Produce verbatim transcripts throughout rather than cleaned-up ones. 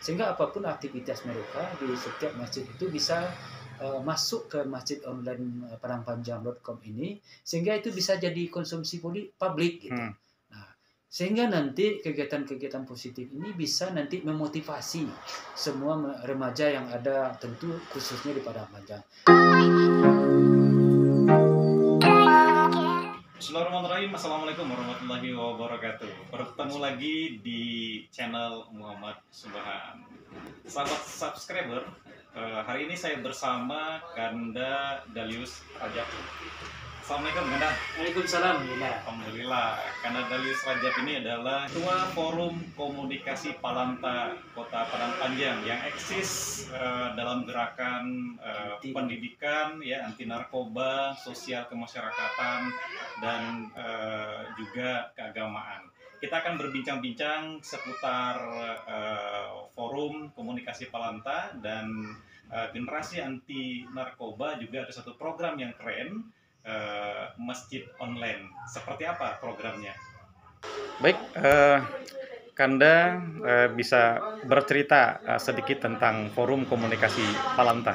sehingga apapun aktivitas mereka di setiap masjid itu bisa uh, masuk ke masjid online uh, padangpanjang dot com ini, sehingga itu bisa jadi konsumsi publik gitu. Hmm. Nah, sehingga nanti kegiatan-kegiatan positif ini bisa nanti memotivasi semua remaja yang ada, tentu khususnya di Padangpanjang. Bismillahirrahmanirrahim. Assalamualaikum warahmatullahi wabarakatuh. Bertemu lagi di channel Muhammad Subhan. Sahabat subscriber, uh, hari ini saya bersama Kanda Dalius Rajab. Assalamualaikum Kanda. Waalaikumsalam. Alhamdulillah. Kanda Dalius Rajab ini adalah Ketua Forum Komunikasi Palanta Kota Padangpanjang yang eksis uh, dalam gerakan uh, pendidikan, ya, anti narkoba, sosial kemasyarakatan, dan uh, juga keagamaan. Kita akan berbincang-bincang seputar uh, Forum Komunikasi Palanta dan uh, generasi anti narkoba. Juga ada satu program yang keren, Uh, masjid online. Seperti apa programnya? Baik, uh, Kanda uh, bisa bercerita uh, sedikit tentang Forum Komunikasi Palanta.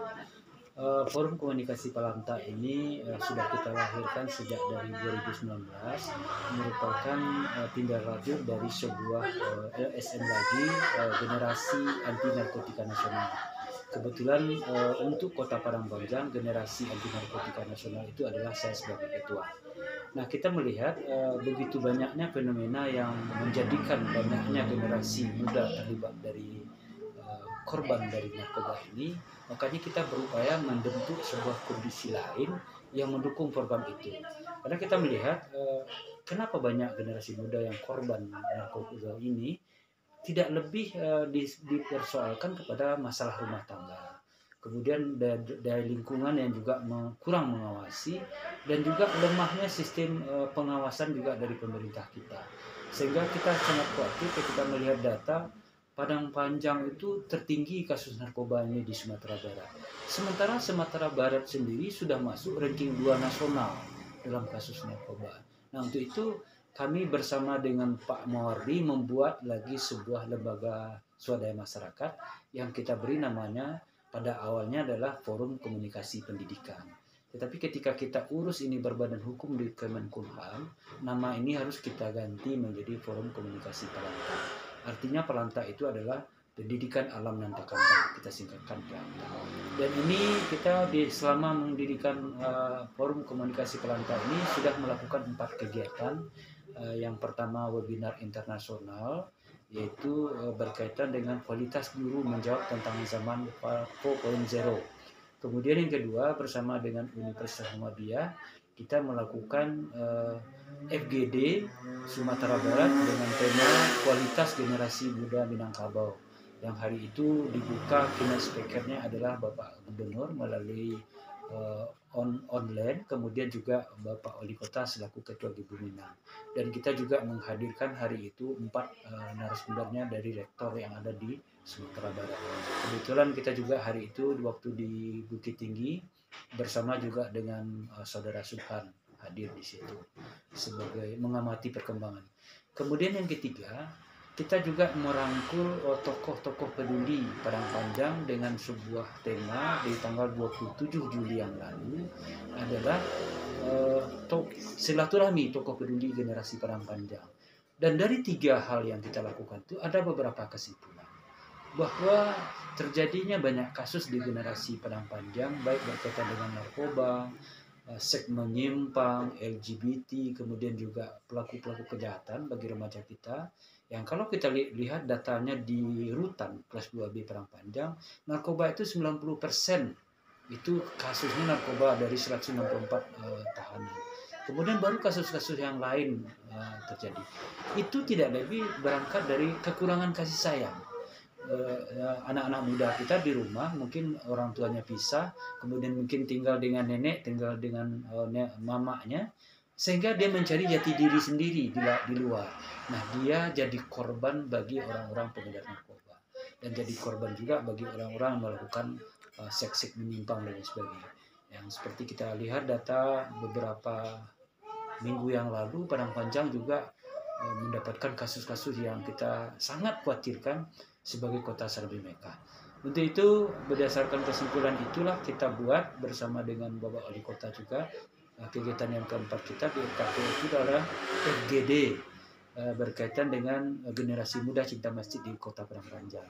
Uh, Forum Komunikasi Palanta ini uh, sudah kita lahirkan sejak dari dua ribu sembilan belas, merupakan uh, tindak lanjut dari sebuah uh, L S M lagi, uh, generasi anti narkotika nasional. Kebetulan uh, untuk Kota Padangpanjang, generasi anti narkotika nasional itu adalah saya sebagai ketua. Nah, kita melihat uh, begitu banyaknya fenomena yang menjadikan banyaknya generasi muda terlibat dari uh, korban dari narkoba ini, makanya kita berupaya membentuk sebuah kondisi lain yang mendukung program itu. Karena kita melihat uh, kenapa banyak generasi muda yang korban narkoba ini tidak lebih uh, dipersoalkan kepada masalah rumah tangga, kemudian dari lingkungan yang juga kurang mengawasi, dan juga lemahnya sistem uh, pengawasan juga dari pemerintah kita, sehingga kita sangat khawatir ketika melihat data Padangpanjang itu tertinggi kasus narkoba ini di Sumatera Barat, sementara Sumatera Barat sendiri sudah masuk ranking dua nasional dalam kasus narkoba. Nah, untuk itu kami bersama dengan Pak Mawardi membuat lagi sebuah lembaga swadaya masyarakat yang kita beri namanya pada awalnya adalah Forum Komunikasi Pendidikan. Tetapi ketika kita urus ini berbadan hukum di Kemenkumham, nama ini harus kita ganti menjadi Forum Komunikasi Palanta. Artinya Palanta itu adalah pendidikan alam dan takambang, kita singkatkan Palanta. Dan ini kita di selama mendirikan uh, Forum Komunikasi Palanta ini sudah melakukan empat kegiatan. Uh, yang pertama webinar internasional, yaitu uh, berkaitan dengan kualitas guru menjawab tantangan zaman empat titik nol. Kemudian yang kedua, bersama dengan Universitas Muhammadiyah kita melakukan uh, F G D Sumatera Barat dengan tema kualitas generasi muda Minangkabau, yang hari itu dibuka keynote speakernya adalah Bapak Gubernur melalui uh, on online, kemudian juga Bapak Wali Kota selaku Ketua G I B U Minang. Dan kita juga menghadirkan hari itu empat uh, narasumbernya dari rektor yang ada di Sumatera Barat. Kebetulan kita juga hari itu waktu di Bukit Tinggi bersama juga dengan uh, Saudara Subhan hadir di situ sebagai mengamati perkembangan. Kemudian yang ketiga, kita juga merangkul oh, tokoh-tokoh peduli Padangpanjang dengan sebuah tema di tanggal dua puluh tujuh Juli yang lalu adalah uh, to silaturahmi tokoh peduli generasi Padangpanjang. Dan dari tiga hal yang kita lakukan itu ada beberapa kesimpulan bahwa terjadinya banyak kasus di generasi Padangpanjang, baik berkaitan dengan narkoba, seks menyimpang, L G B T, kemudian juga pelaku-pelaku kejahatan bagi remaja kita. Yang kalau kita li lihat datanya di Rutan kelas dua B Padangpanjang, narkoba itu sembilan puluh persen itu kasusnya narkoba dari seratus enam puluh empat uh, tahanan. Kemudian baru kasus-kasus yang lain uh, terjadi. Itu tidak lebih berangkat dari kekurangan kasih sayang. Anak-anak uh, muda kita di rumah, mungkin orang tuanya pisah, kemudian mungkin tinggal dengan nenek, tinggal dengan uh, mamanya, sehingga dia mencari jati diri sendiri di, di luar. Nah, dia jadi korban bagi orang-orang pengedar narkoba, dan jadi korban juga bagi orang-orang yang melakukan uh, seks menyimpang dan sebagainya. Yang seperti kita lihat data beberapa minggu yang lalu, Padangpanjang juga uh, mendapatkan kasus-kasus yang kita sangat khawatirkan sebagai kota Serambi Mekah. Untuk itu berdasarkan kesimpulan itulah kita buat bersama dengan Bapak Wali Kota juga uh, kegiatan yang keempat kita di F K P itu adalah F G D uh, berkaitan dengan uh, generasi muda cinta masjid di Kota Padang Panjang.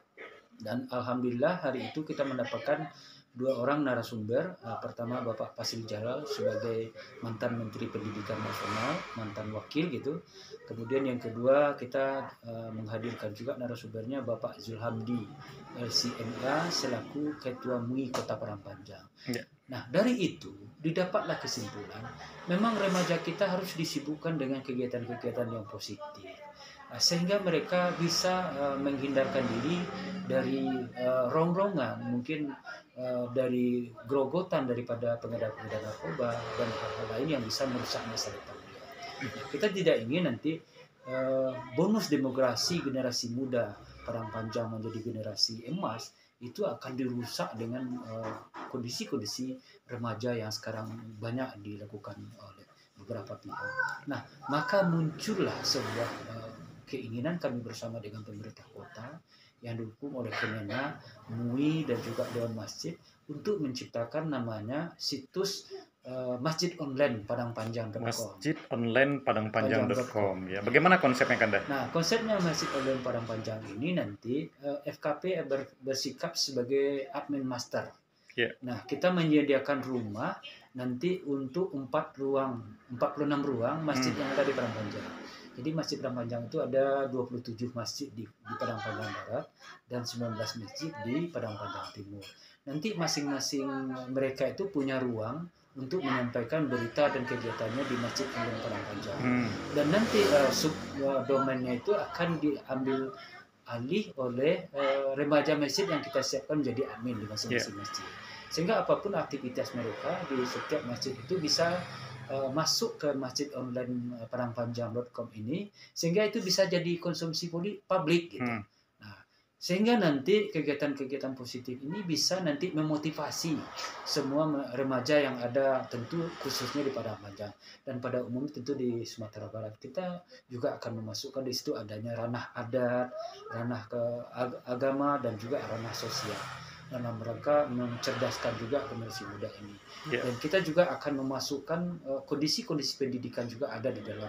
Dan alhamdulillah hari itu kita mendapatkan dua orang narasumber. Uh, pertama Bapak Fasil Jalal sebagai mantan Menteri Pendidikan Nasional, mantan wakil gitu. Kemudian yang kedua kita uh, menghadirkan juga narasumbernya Bapak Zulhamdi L C M A selaku Ketua M U I Kota Padang Panjang. Ya. Nah dari itu didapatlah kesimpulan memang remaja kita harus disibukkan dengan kegiatan-kegiatan yang positif. Sehingga mereka bisa uh, menghindarkan diri dari uh, rongrongan, mungkin uh, dari grogotan daripada pengedar-pengedar narkoba dan hal-hal lain yang bisa merusak masa depan dia. Kita tidak ingin nanti uh, bonus demografi generasi muda Padang Panjang menjadi generasi emas itu akan dirusak dengan uh, kondisi-kondisi remaja yang sekarang banyak dilakukan oleh beberapa pihak. Nah, maka muncullah sebuah uh, keinginan kami bersama dengan pemerintah kota yang didukung oleh Kemenag, M U I dan juga Dewan Masjid untuk menciptakan namanya situs uh, Masjid Online Padang Panjang dot com. Masjid Online Padang Panjang dot com ya. Bagaimana konsepnya Kanda? Nah, konsepnya Masjid Online Padang Panjang ini nanti uh, F K P ber, bersikap sebagai admin master. Yeah. Nah, kita menyediakan rumah nanti untuk empat ruang, empat puluh enam ruang masjid hmm. yang ada di Padang Panjang. Jadi Masjid Padang Panjang itu ada dua puluh tujuh masjid di, di Padang Panjang Barat dan sembilan belas masjid di Padang Panjang Timur. Nanti masing-masing mereka itu punya ruang untuk menyampaikan berita dan kegiatannya di Masjid Padang Panjang. Hmm. Dan nanti uh, sub uh, domainnya itu akan diambil alih oleh uh, remaja masjid yang kita siapkan menjadi admin di masing-masing yeah. masjid. Sehingga apapun aktivitas mereka di setiap masjid itu bisa Uh, masuk ke Masjid Online uh, Padang Panjang dot com ini sehingga itu bisa jadi konsumsi publik gitu. Hmm. Nah, sehingga nanti kegiatan-kegiatan positif ini bisa nanti memotivasi semua remaja yang ada tentu khususnya di Padang Panjang dan pada umumnya tentu di Sumatera Barat. Kita juga akan memasukkan di situ adanya ranah adat, ranah ke ag- agama dan juga ranah sosial dalam rangka mencerdaskan juga generasi muda ini. Yeah. Dan kita juga akan memasukkan uh, kondisi-kondisi pendidikan juga ada di dalam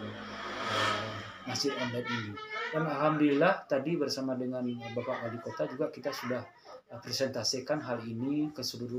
uh, masjid online ini. Dan alhamdulillah tadi bersama dengan Bapak Wali Kota juga kita sudah uh, presentasikan hal ini ke seluruh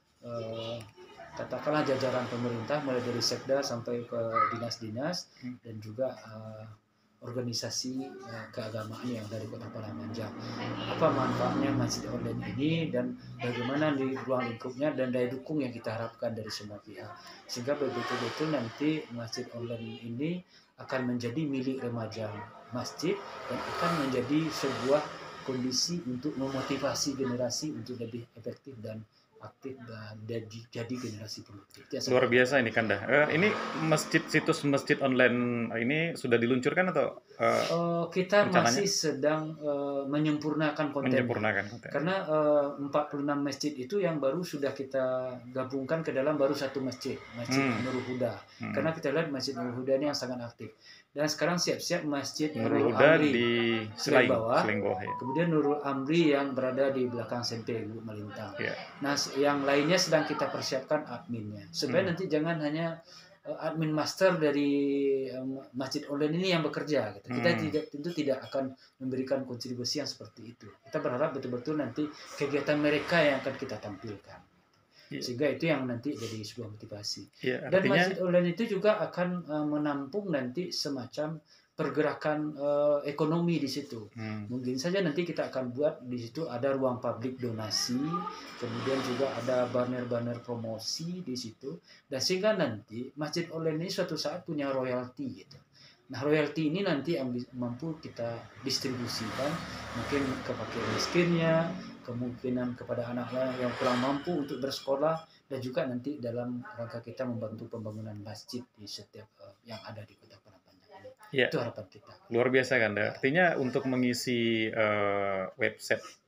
uh, katakanlah jajaran pemerintah mulai dari Sekda sampai ke dinas-dinas hmm. dan juga uh, organisasi uh, keagamaan yang dari Kota Padang Panjang. Apa manfaatnya masjid online ini dan bagaimana di ruang lingkupnya dan daya dukung yang kita harapkan dari semua pihak. Sehingga betul-betul nanti masjid online ini akan menjadi milik remaja masjid dan akan menjadi sebuah kondisi untuk memotivasi generasi untuk lebih efektif dan aktif dan jadi, jadi generasi produktif. Luar biasa ini Kanda. Uh, ini masjid situs masjid online ini sudah diluncurkan atau uh, uh, kita masih sedang uh, menyempurnakan konten. Menyempurnakan konten. Karena uh, empat puluh enam masjid itu yang baru sudah kita gabungkan ke dalam baru satu masjid, Masjid hmm. Nurul Huda. Hmm. Karena kita lihat Masjid Nurul Huda ini yang sangat aktif. Dan sekarang siap-siap Masjid Nurul Huda Amri di Selain bawah, bawah ya. Kemudian Nurul Amri yang berada di belakang S M P Melintang. Yeah. Nah, yang lainnya sedang kita persiapkan adminnya. Supaya hmm. nanti jangan hanya uh, admin master dari um, masjid online ini yang bekerja. Gitu. Kita hmm. tidak tentu tidak akan memberikan kontribusi yang seperti itu. Kita berharap betul-betul nanti kegiatan mereka yang akan kita tampilkan. Yeah. Sehingga itu yang nanti jadi sebuah motivasi. Yeah, artinya... Dan masjid online itu juga akan uh, menampung nanti semacam pergerakan uh, ekonomi di situ. Hmm. Mungkin saja nanti kita akan buat di situ ada ruang publik donasi, kemudian juga ada banner-banner promosi di situ, dan sehingga nanti masjid online ini suatu saat punya royalti gitu. Nah, royalti ini nanti yang mampu kita distribusikan mungkin ke fakir miskinnya, kemungkinan kepada anak-anak yang kurang mampu untuk bersekolah, dan juga nanti dalam rangka kita membantu pembangunan masjid di setiap uh, yang ada di Kota Padang Panjang ini. Ya. Itu harapan kita. Luar biasa kan, artinya untuk mengisi uh, website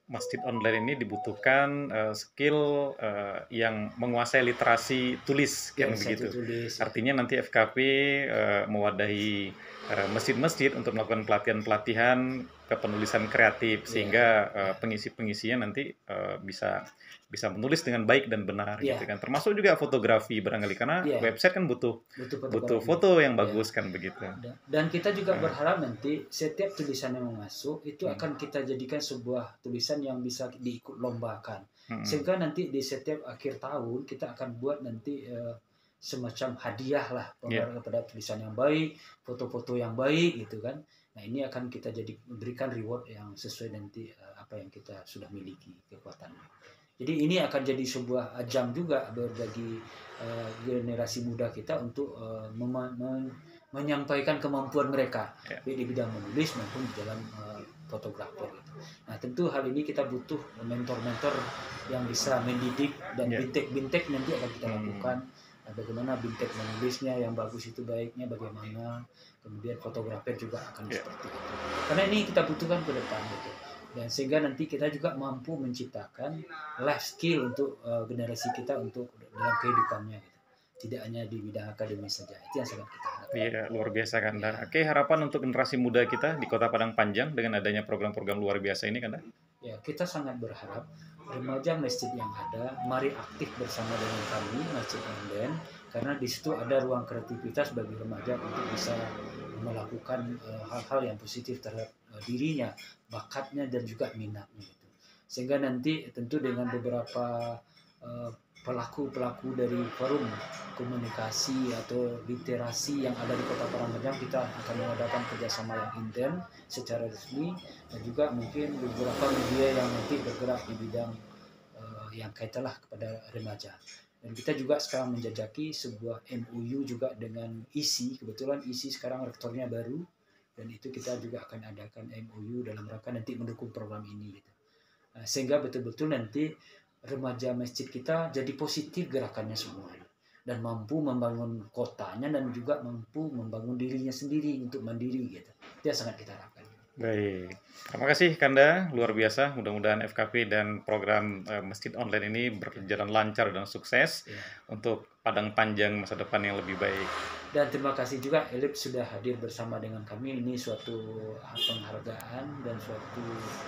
masjid online ini dibutuhkan uh, skill uh, yang menguasai literasi tulis, Ya, kan begitu. tulis, ya. Artinya nanti F K P uh, mewadahi uh, masjid-masjid untuk melakukan pelatihan-pelatihan kepenulisan kreatif, Ya. sehingga uh, pengisi-pengisinya nanti uh, bisa bisa menulis dengan baik dan benar, Ya. gitu kan. Termasuk juga fotografi barangkali, karena Ya. website kan butuh butuh butuh fotografi. foto yang Ya. bagus, kan begitu. Dan- Dan kita juga Nah. berharap nanti setiap tulisan yang masuk itu Hmm. akan kita jadikan sebuah tulisan yang bisa diikut lombakan. Hmm. Sehingga nanti di setiap akhir tahun kita akan buat nanti eh, semacam hadiah lah Ya. kepada tulisan yang baik, foto-foto yang baik gitu kan. Nah, ini akan kita jadi berikan reward yang sesuai nanti eh, apa yang kita sudah miliki kekuatannya. Jadi ini akan jadi sebuah ajang juga bagi uh, generasi muda kita untuk uh, mema- men- menyampaikan kemampuan mereka, Ya. baik di bidang menulis maupun di dalam uh, fotografer. Gitu. Nah, tentu hal ini kita butuh mentor-mentor yang bisa mendidik dan Ya. bintek-bintek nanti akan kita Hmm. lakukan. Nah, bagaimana bintek menulisnya yang bagus itu baiknya bagaimana, kemudian fotografer juga akan Ya. seperti itu. Karena ini kita butuhkan ke depan gitu. Dan sehingga nanti kita juga mampu menciptakan life skill untuk uh, generasi kita untuk dalam kehidupannya gitu. Tidak hanya di bidang akademis saja. Itu yang sangat kita harapkan. Iya, luar biasa, Kanda. Oke, harapan untuk generasi muda kita di Kota Padang Panjang dengan adanya program-program luar biasa ini, Kanda? Ya, kita sangat berharap remaja masjid yang ada, mari aktif bersama dengan kami Masjid Online, karena di situ ada ruang kreativitas bagi remaja untuk bisa melakukan uh, hal-hal yang positif terhadap uh, dirinya, bakatnya dan juga minatnya gitu. Sehingga nanti tentu dengan beberapa uh, pelaku-pelaku dari forum komunikasi atau literasi yang ada di Kota Padang Panjang, kita akan mengadakan kerjasama yang intens secara resmi, dan juga mungkin beberapa media yang nanti bergerak di bidang uh, yang kaitanlah kepada remaja. Dan kita juga sekarang menjajaki sebuah M O U juga dengan I S I. Kebetulan I S I sekarang rektornya baru, dan itu kita juga akan adakan M O U dalam rangka nanti mendukung program ini gitu. Nah, sehingga betul-betul nanti remaja masjid kita jadi positif gerakannya semua, dan mampu membangun kotanya dan juga mampu membangun dirinya sendiri untuk mandiri gitu. Itu yang sangat kita harapkan. Baik, terima kasih Kanda, luar biasa. Mudah-mudahan F K P dan program uh, Masjid Online ini berjalan lancar dan sukses Ya. untuk Padang Panjang masa depan yang lebih baik. Dan terima kasih juga Elip sudah hadir bersama dengan kami. Ini suatu penghargaan dan suatu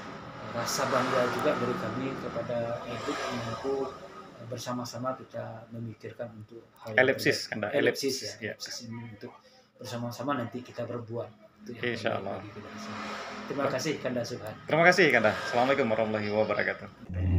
rasa bangga juga dari kami kepada Elip untuk bersama-sama kita memikirkan untuk hal yang Elipsis, terbaik. Kanda, Elipsis elipsis, ya, ya. elipsis ini untuk bersama-sama nanti kita berbuat. Itu yang Insya terbaik Allah. bagi kita semua. Terima kasih Kanda Subhan. Terima kasih Kanda. Assalamualaikum warahmatullahi wabarakatuh.